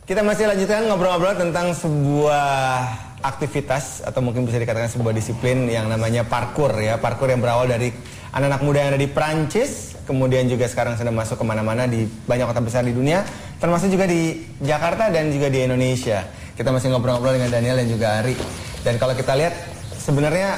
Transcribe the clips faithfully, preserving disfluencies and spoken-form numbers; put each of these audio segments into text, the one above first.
Kita masih lanjutkan ngobrol-ngobrol tentang sebuah aktivitas atau mungkin bisa dikatakan sebuah disiplin yang namanya parkour ya. Parkour yang berawal dari anak-anak muda yang ada di Prancis, kemudian juga sekarang sudah masuk kemana-mana di banyak kota besar di dunia, termasuk juga di Jakarta dan juga di Indonesia. Kita masih ngobrol-ngobrol dengan Daniel dan juga Ari. Dan kalau kita lihat sebenarnya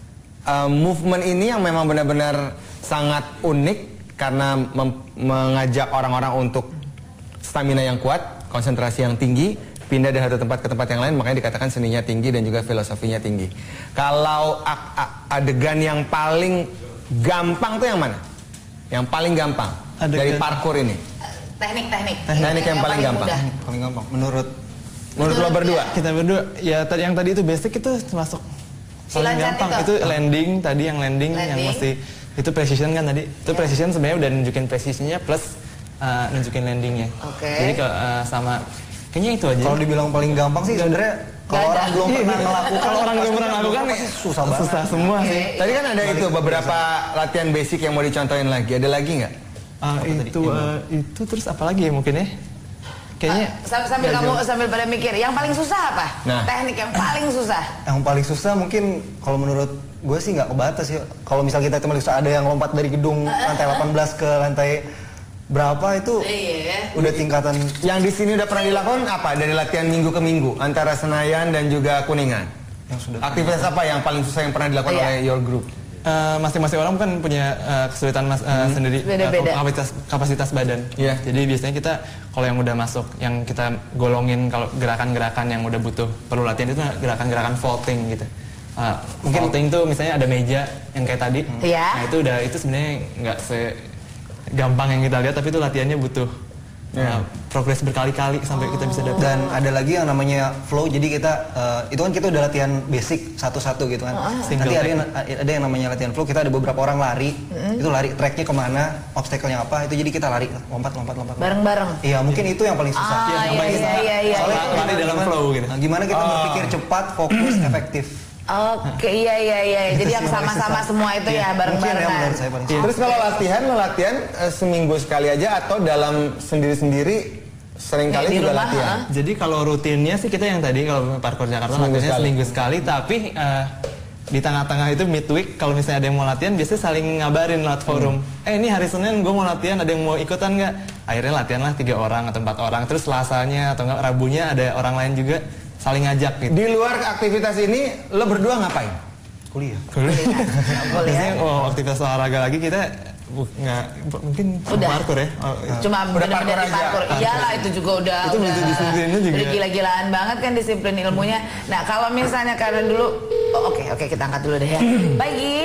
uh, movement ini yang memang benar-benar sangat unik karena mengajak orang-orang untuk stamina yang kuat, konsentrasi yang tinggi, pindah dari satu tempat ke tempat yang lain, makanya dikatakan seninya tinggi dan juga filosofinya tinggi. Kalau adegan yang paling gampang tuh yang mana? Yang paling gampang adegan dari parkour ini? Teknik-teknik. Teknik, teknik yang, yang paling, paling gampang. Teknik paling gampang. Menurut menurut lo berdua? Kita berdua ya tadi yang tadi itu basic itu termasuk si paling gampang itu. itu landing tadi yang landing, landing yang masih itu precision kan tadi. Itu yeah. Precision sebenarnya udah nunjukin precisionnya plus uh, nunjukin landingnya. Oke. Okay. Jadi uh, sama kayaknya itu aja. Kalau dibilang paling gampang sih sebenarnya kalau orang belum pernah melakukan, kalau orang belum pernah melakukan susah banget. Susah semua okay. sih. Tadi kan ada itu beberapa latihan basic yang mau dicontohin lagi. Ada lagi nggak? Uh, itu uh, itu terus apa lagi ya mungkin ya? Kayaknya uh, sambil kamu jauh. sambil pada mikir, yang paling susah apa? Nah. Teknik yang paling susah. Yang paling susah mungkin kalau menurut gue sih nggak kebatas ya. Kalau misal kita cuma bisa ada yang lompat dari gedung lantai delapan belas ke lantai berapa itu iya. Udah tingkatan. Yang di sini udah pernah dilakukan apa dari latihan minggu ke minggu antara Senayan dan juga Kuningan? Yang sudah. Aktivitas apa yang paling susah yang pernah dilakukan iya. oleh your group? Masing-masing uh, orang kan punya uh, kesulitan mas, uh, hmm. sendiri uh, kapasitas kapasitas badan. Yeah. Jadi biasanya kita kalau yang udah masuk, yang kita golongin kalau gerakan-gerakan yang udah butuh perlu latihan itu gerakan-gerakan vaulting gitu. Uh, mungkin vaulting tuh misalnya ada meja yang kayak tadi. Yeah. Nah itu udah itu sebenarnya nggak segampang yang kita lihat, tapi itu latihannya butuh yeah. uh, progres berkali-kali sampai oh. kita bisa dapat. Dan ada lagi yang namanya flow. Jadi kita uh, itu kan kita udah latihan basic satu-satu gitu kan. Oh. Nanti ada yang, ada yang namanya latihan flow. Kita ada beberapa orang lari. Mm-hmm. Itu lari tracknya kemana, obstacle-nya apa. Itu jadi kita lari lompat lompat lompat. Bareng-bareng. Iya mungkin itu yang paling susah. Ah, yang iya, paling iya, susah. Iya, iya, Soalnya iya. lari dalam flow gitu. Nah, gimana kita oh. berpikir cepat, fokus, efektif. Oke, iya iya iya. Jadi yang sama-sama semua itu ya bareng-barengan. Ya, terus kalau latihan, lo latihan uh, seminggu sekali aja atau dalam sendiri-sendiri sering kali juga rumah, latihan? Ha? Jadi kalau rutinnya sih kita yang tadi kalau parkour Jakarta latihannya seminggu sekali, tapi uh, di tengah-tengah itu midweek kalau misalnya ada yang mau latihan biasanya saling ngabarin lewat forum. Hmm. Eh ini hari Senin gue mau latihan, ada yang mau ikutan nggak? Akhirnya latihan lah tiga orang atau empat orang. Terus Selasanya atau nggak Rabunya ada orang lain juga. Saling ngajak gitu. Di luar aktivitas ini, lo berdua ngapain? Kuliah. Kuliah. Biasanya oh, aktivitas olahraga lagi kita nggak mungkin udah parkour ya. Oh, cuma benar-benar di parkour. Iyalah itu juga udah itu udah disiplinnya juga. Udah gila-gilaan banget kan disiplin ilmunya. Nah kalau misalnya karena dulu, oh, oke okay, oke okay, kita angkat dulu deh ya. Pagi.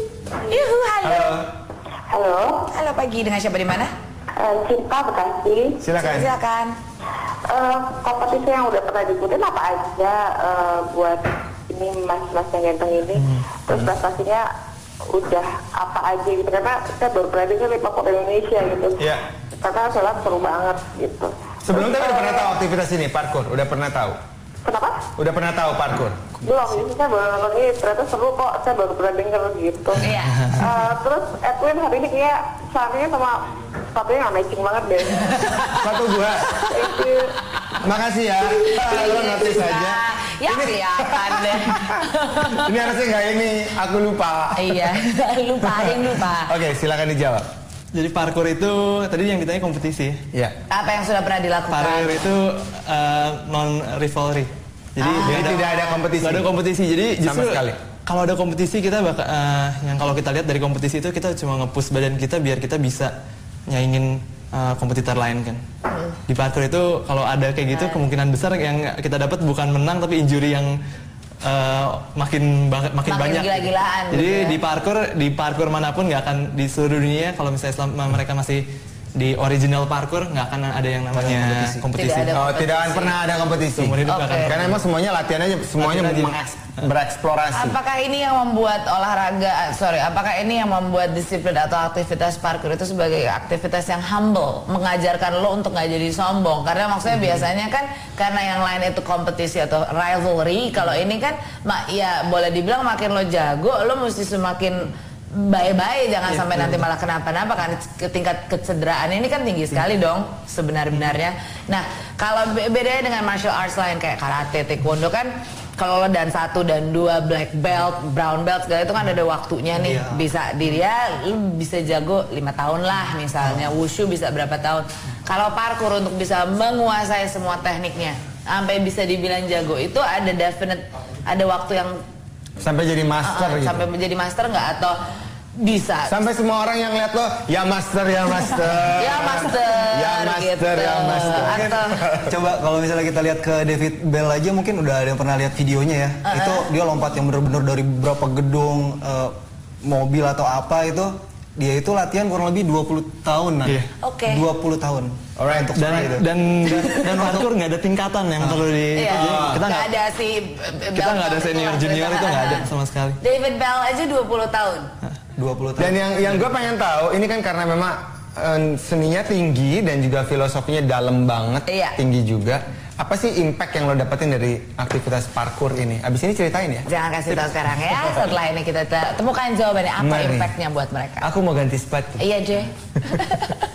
Yuhu halo. Halo. Halo. Halo Pagi, dengan siapa di mana? Uh, Cinta Bekasi. Silakan. Silakan. Uh, kompetisi yang udah pernah diikutin apa aja uh, buat ini mas-mas yang ganteng ini, hmm. terus prestasinya udah apa aja gitu, karena saya baru pernah dengar nih parkour Indonesia gitu, yeah. karena saya seru banget gitu. Sebelum tadi udah pernah tahu aktivitas ini parkour, udah pernah tahu? Kenapa? Udah pernah tahu parkour? Belum, ini saya baru nonton ini, ternyata seru kok, saya baru pernah dengar gitu. Iya. uh, terus Edwin hari ini kayak saatnya sama sepatunya nggak matching banget deh. Sepatu gua. Makasih ya. Lo notice aja. Ya kelihatan deh. Ini harusnya nggak ini, aku lupa. Iya, lupain lupa. Oke, silakan dijawab. Jadi parkour itu tadi yang ditanya kompetisi. Iya. Apa yang sudah pernah dilakukan? Parkour itu uh, non rivalry. Jadi ah, ada, tidak ada kompetisi. Tidak ada kompetisi. Jadi justru sama sekali. Kalau ada kompetisi kita bakal uh, yang kalau kita lihat dari kompetisi itu kita cuma nge-push badan kita biar kita bisa nyaingin uh, kompetitor lain kan. Hmm. Di parkour itu kalau ada kayak gitu hmm. kemungkinan besar yang kita dapat bukan menang tapi injury yang uh, makin ba makin, makin banyak. Gila-gilaan. Jadi gitu ya? di parkour di parkour manapun nggak akan di seluruh dunia kalau misalnya selama mereka masih di original parkour nggak akan ada yang namanya kompetisi. kompetisi. Tidak ada oh, tidak akan pernah ada kompetisi. Okay. Karena emang semuanya latihan aja, semuanya bereksplorasi. Apakah ini yang membuat olahraga, sorry, apakah ini yang membuat disiplin atau aktivitas parkour itu sebagai aktivitas yang humble, mengajarkan lo untuk nggak jadi sombong? Karena maksudnya mm-hmm. biasanya kan karena yang lain itu kompetisi atau rivalry, kalau ini kan, ya boleh dibilang makin lo jago, lo mesti semakin baik-baik, jangan yeah, sampai yeah. nanti malah kenapa-napa kan. Tingkat kecederaan ini kan tinggi sekali dong sebenar-benarnya. Nah, Kalau be- bedanya dengan martial arts lain kayak karate, taekwondo kan kalau lo dan satu dan dua black belt, brown belt segala itu kan ada waktunya nih. Iya. Bisa diri ya lu bisa jago lima tahun lah misalnya. Wushu bisa berapa tahun. Kalau parkour untuk bisa menguasai semua tekniknya sampai bisa dibilang jago itu ada definite ada waktu yang Sampai jadi master uh, uh, gitu. sampai menjadi master nggak atau bisa Sampai semua orang yang lihat lo, ya master, ya master. ya master, Ya master, gitu. ya master. Atau Coba kalau misalnya kita lihat ke David Bell aja mungkin udah ada yang pernah lihat videonya ya. Uh-uh. Itu dia lompat yang bener-bener dari beberapa gedung, uh, mobil atau apa itu. Dia itu latihan kurang lebih dua puluh tahun. Nah. Iya. Oke. dua puluh tahun. Alright. Untuk dan seperti itu. dan dan parkour nggak ada tingkatan yang perlu di Iya. jadi kita nggak nggak ada si kita nggak ada senior junior itu nggak ada sama sekali. David Bell aja dua puluh tahun. dua puluh tahun. Dan yang yang gue pengen tahu ini kan karena memang eh, seninya tinggi dan juga filosofinya dalam banget, Iya. tinggi juga. Apa sih impact yang lo dapetin dari aktivitas parkour ini? Abis ini ceritain ya. Jangan kasih tahu sekarang ya. Setelah ini kita te- temukan jawabannya apa Mari. impactnya buat mereka. Aku mau ganti sepatu. Iya, Jay.